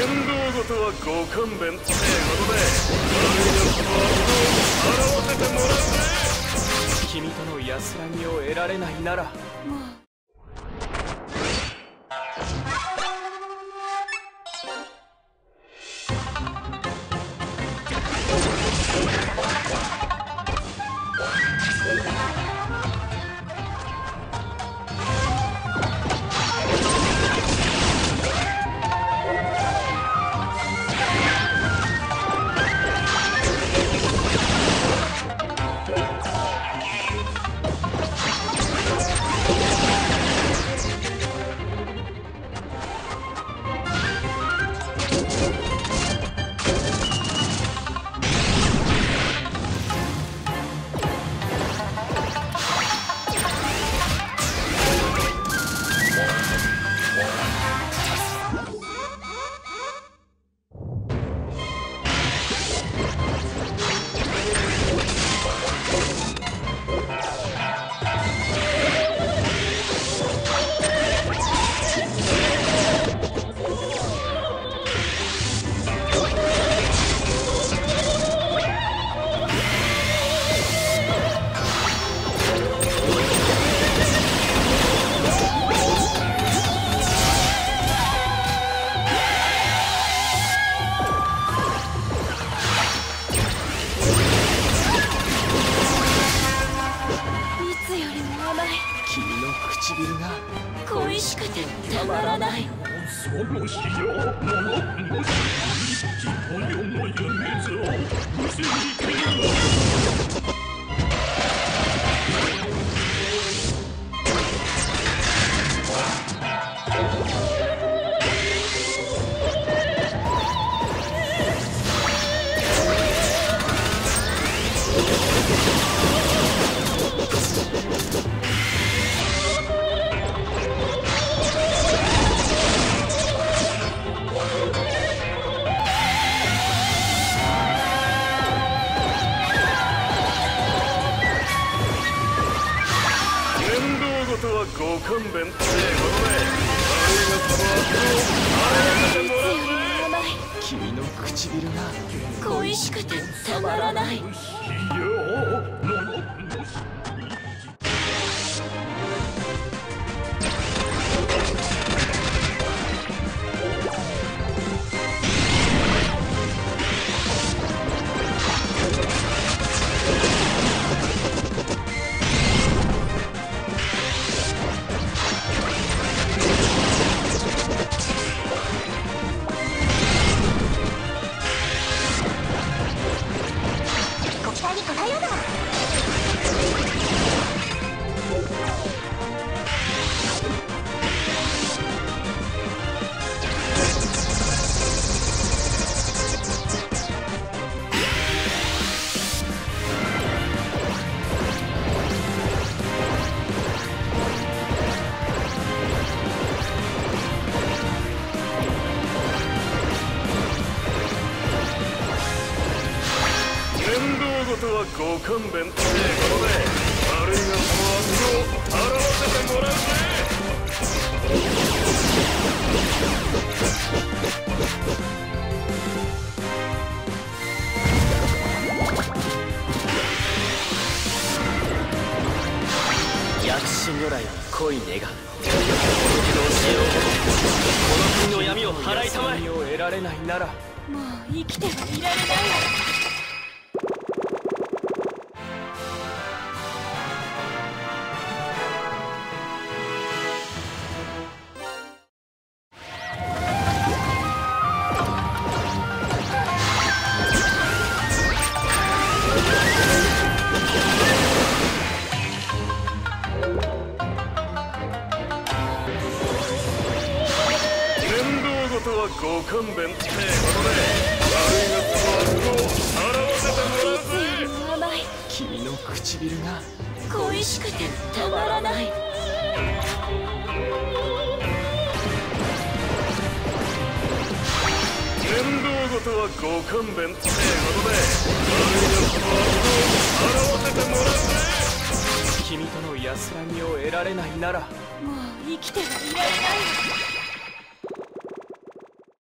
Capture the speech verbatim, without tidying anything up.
道ごとはご勘弁ってことで、悪い奴の悪を表せてもらうぜ。君との安らぎを得られないならもう唇が恋しくてたまらない。その死よ物のし人世の夢図を結び切る。ご勘弁ってことで、悪い奴の悪を表せてもらうぜ。君の唇が恋しくてたまらない。ご勘弁ってことで、悪い奴の悪を表せてもらうぜ。薬師如来に恋願う。どうしよう。この国の闇を払いたまえ。を得られないならもう生きてはいられない。ご勘弁ってことで、悪い奴の悪を表せてもらうぜ。君の唇が恋しくてたまらない。面倒事はご勘弁ってことで、悪い奴の悪を表せてもらうぜ。君との安らぎを得られないならもう生きてはいられない。